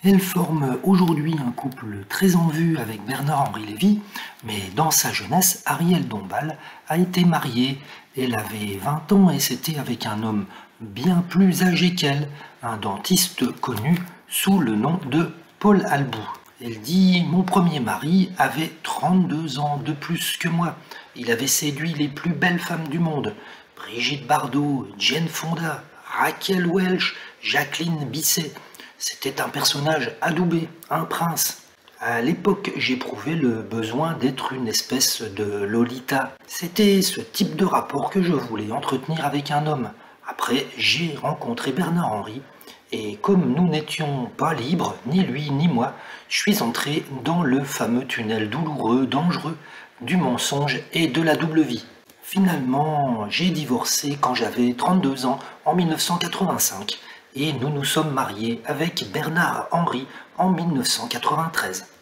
Elle forme aujourd'hui un couple très en vue avec Bernard-Henri Lévy, mais dans sa jeunesse, Ariel Dombal a été mariée. Elle avait 20 ans et c'était avec un homme bien plus âgé qu'elle, un dentiste connu sous le nom de Paul Albout. Elle dit: mon premier mari avait 32 ans de plus que moi. Il avait séduit les plus belles femmes du monde: Brigitte Bardot, Jane Fonda, Raquel Welch, Jacqueline Bisset. C'était un personnage adoubé, un prince. À l'époque, j'éprouvais le besoin d'être une espèce de Lolita. C'était ce type de rapport que je voulais entretenir avec un homme. Après, j'ai rencontré Bernard-Henri, et comme nous n'étions pas libres, ni lui ni moi, je suis entré dans le fameux tunnel douloureux, dangereux, du mensonge et de la double vie. Finalement, j'ai divorcé quand j'avais 32 ans, en 1985, et nous nous sommes mariés avec Bernard-Henri en 1993.